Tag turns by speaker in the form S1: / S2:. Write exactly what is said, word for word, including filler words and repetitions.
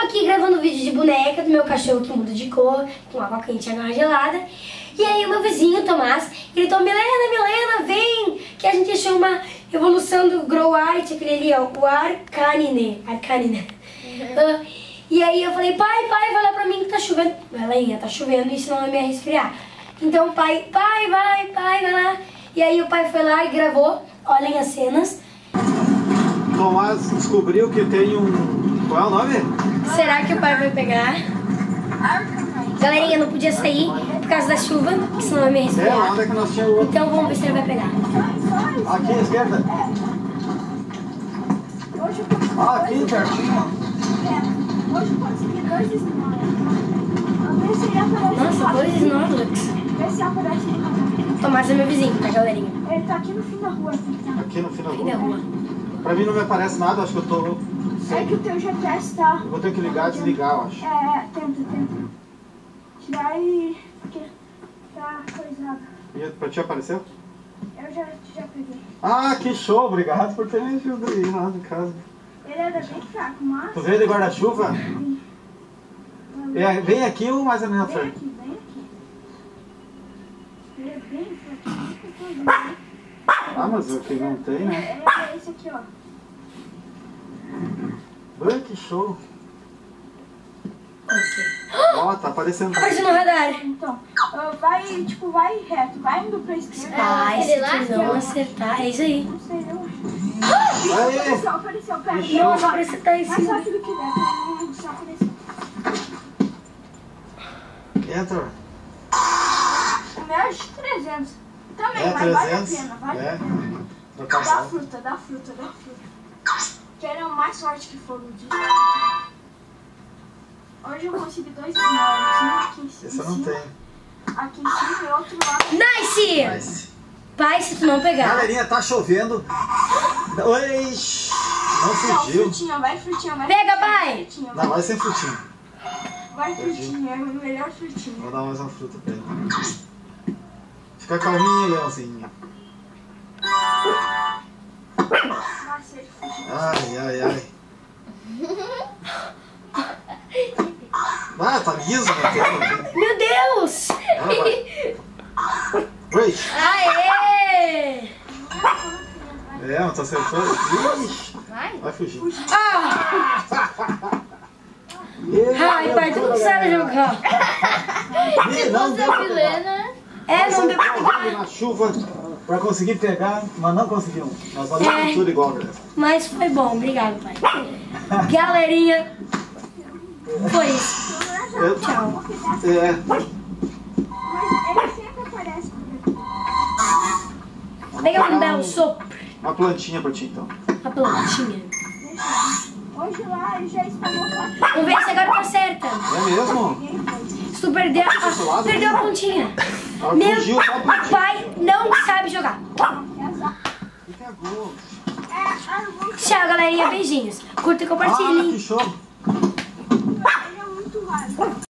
S1: aqui gravando vídeo de boneca do meu cachorro que muda de cor, com água quente e água gelada. E aí o meu vizinho, Tomás, gritou: Milena, Milena, vem! Que a gente achou uma evolução do Grow White, aquele ali, ó, o Arcanine. Arcanine. Uhum. Uh, e aí eu falei: pai, pai, vai lá pra mim que tá chovendo. Galerinha, tá chovendo e senão eu ia me resfriar. Então o pai, pai, vai, pai, vai lá. E aí o pai foi lá e gravou, olhem as cenas.
S2: Tomás descobriu que tem um... Qual é o nome?
S1: Será que o pai vai pegar? Galerinha, não podia sair por causa da chuva, que senão eu ia me resfriar.
S2: É, onde é que nós tínhamos o outro?
S1: Então vamos ver se ele vai pegar.
S2: Aqui à esquerda? Ah, aqui pertinho.
S3: Hoje eu consegui dois Snorlax.
S1: Nossa, dois Snorlax.
S3: Vê se aparece ele.
S1: Tomás é meu vizinho, tá, galerinha?
S3: Ele tá aqui no fim da rua.
S2: Aqui no fim da
S1: Fim da
S2: rua.
S1: rua.
S2: Pra mim não me aparece nada, acho que eu tô...
S3: É que o teu G P S tá...
S2: Eu vou ter que ligar e desligar, eu acho.
S3: É, tenta, tenta. Tirar e... Porque tá coisado.
S2: E pra ti apareceu?
S3: Eu já, já peguei.
S2: Ah, que show! Obrigado por ter me ajudado aí lá em casa.
S3: Ele era bem fraco, mas...
S2: Tu veio de guarda-chuva? É, vem aqui ou mais ou menos na
S3: Vem
S2: frente?
S3: aqui, vem aqui. Ele é bem fraco.
S2: Ah, mas o que não tem, né?
S3: É esse aqui, ó.
S2: Ai, que show!
S1: Ok.
S2: Ó, tá aparecendo.
S1: Apareceu no radar.
S3: Então, uh, vai, tipo, vai reto. Vai indo pra esquerda.
S1: Ah, se tu não acertar, é isso aí.
S3: Não sei, eu acho.
S2: Aí!
S3: Apareceu, apareceu, pera.
S2: Ixi.
S1: Não, agora você tá em
S3: Mais
S1: cima.
S3: rápido que der, pera. Não, só apareceu.
S2: Entra.
S3: O meu é de trezentos. Também,
S2: É,
S3: mas vale a
S2: trezentos.
S3: pena, vale
S2: É.
S3: a pena.
S2: Vou
S3: Dá
S2: passar.
S3: fruta, dá fruta, dá fruta. Quero mais sorte que for no dia. Hoje eu consegui dois Snorlax, um aqui em cima.
S2: Esse eu não tenho.
S3: Aqui em cima e outro lá.
S1: Nice!
S2: Mas...
S1: Pai, se tu não pegar.
S2: Galerinha, tá chovendo. Oi! Não
S3: Não,
S2: fugiu.
S3: frutinha, vai frutinha, vai
S1: Pega,
S3: frutinha,
S1: pai!
S3: vai frutinha,
S2: Não, vai sem frutinho.
S3: vai frutinha, é o melhor frutinha.
S2: Vou dar mais uma fruta pra ele. Fica calminho, Leãozinho.
S3: Macete, frutinha.
S2: Ai, ai, ai. Ah, tá liso, né?
S1: Meu Deus!
S2: Ah, vai. Oi!
S1: Aê!
S2: É, mas tu acertou. Ixi, vai fugir.
S1: Ah!
S2: Ih,
S1: Ai, pai, tu não sabe jogar.
S2: Ih, não deu pra pegar.
S1: É, não deu pra
S2: Correndo
S1: pegar.
S2: na chuva pra conseguir pegar, mas não conseguimos. Nós vamos
S1: É.
S2: tudo igual, galera.
S1: Mas foi bom, obrigado, pai. Galerinha, foi isso.
S2: Eu-
S1: Tchau.
S2: É.
S3: Mas ele sempre aparece por aqui.
S1: Pega um belo sopro.
S2: Uma plantinha pra ti, então.
S1: A plantinha.
S3: Hoje lá ele já espalhou quatro.
S1: Vamos ver se agora tá certa.
S2: É mesmo?
S1: Se tu perder, ah, perdeu a pontinha.
S2: Ela
S1: Meu
S2: fugiu só a plantinha.
S1: pai não sabe jogar.
S2: Que pegou?
S3: É, arvô.
S1: Tchau, galerinha. Beijinhos. Curta e
S2: Ah,
S1: compartilhem.
S2: que show!
S3: Ele é muito raro.